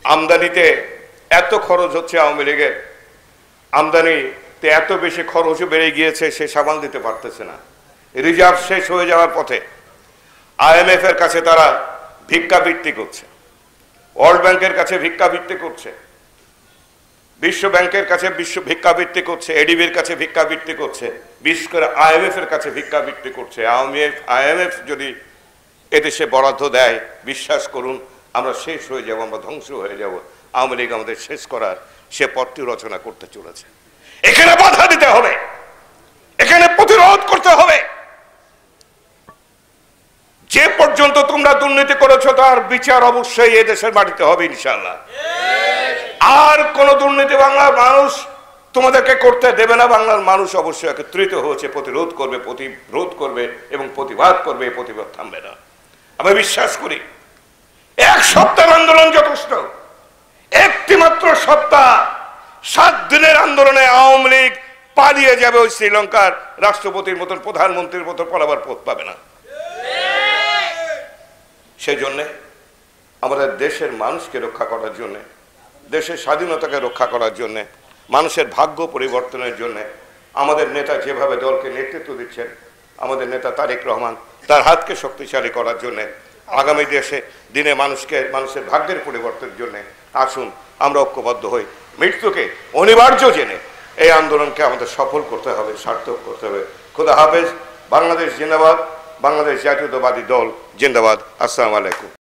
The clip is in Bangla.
আমদানিতে এত খরচ হচ্ছে, আওয়ামী লীগের আমদানিতে এত বেশি খরচও বেড়ে গিয়েছে, সে সামাল দিতে পারতেছে না। রিজার্ভ শেষ হয়ে যাওয়ার পথে IMF এর কাছে তারা ভিক্ষাবৃত্তি করছে, ওয়ার্ল্ড ব্যাংকের কাছে ভিক্ষাবৃত্তি করছে, বিশ্ব ব্যাংকের কাছে ভিক্ষাবৃত্তি করছে, এডিবির কাছে ভিক্ষাবৃত্তি করছে, বিশেষ করে IMF এর কাছে ভিক্ষাবৃত্তি করছে। IMF যদি এদেশে বরাদ্দ দেয়, বিশ্বাস করুন আমরা শেষ হয়ে যাব, আমরা ধ্বংস হয়ে যাব। আওয়ামী লীগ আমাদের শেষ করার সে পথটি রচনা করতে চলেছে। এখানে বাধা দিতে হবে, এখানে প্রতিরোধ করতে হবে। যে পর্যন্ত তোমরা দুর্নীতি করেছো তার বিচার অবশ্যই এদেশের মাটিতে হবে ইনশাআল্লাহ। আর কোন দুর্নীতি বাংলার মানুষ তোমাদেরকে করতে দেবে না। বাংলার মানুষ অবশ্যই একত্রিত হয়েছে, প্রতিরোধ করবে এবং প্রতিবাদ করবে, প্রতিবাদ থামবে না। আমি বিশ্বাস করি 1 সপ্তাহের আন্দোলন যথেষ্ট। একটি মাত্র সপ্তাহ, 7 দিনের আন্দোলনে আওয়ামী লীগ পালিয়ে যাবে ওই শ্রীলঙ্কার রাষ্ট্রপতির মতন, প্রধানমন্ত্রীর মতন পলাবার পথ পাবে না। সেই জন্যে আমাদের দেশের মানুষকে রক্ষা করার জন্যে, দেশের স্বাধীনতাকে রক্ষা করার জন্যে, মানুষের ভাগ্য পরিবর্তনের জন্যে আমাদের নেতা যেভাবে দলকে নেতৃত্ব দিচ্ছেন, আমাদের নেতা তারেক রহমান তার হাতকে শক্তিশালী করার জন্যে, আগামী দিনে মানুষের ভাগ্যের পরিবর্তনের জন্যে আসুন আমরা ঐক্যবদ্ধ হই। মৃত্যুকে অনিবার্য জেনে এই আন্দোলনকে আমাদের সফল করতে হবে, সার্থক করতে হবে। খুদা হাফেজ। বাংলাদেশ জিন্দাবাদ। বাংলাদেশ জাতীয়তাবাদী দল জিন্দাবাদ। আসসালামু আলাইকুম।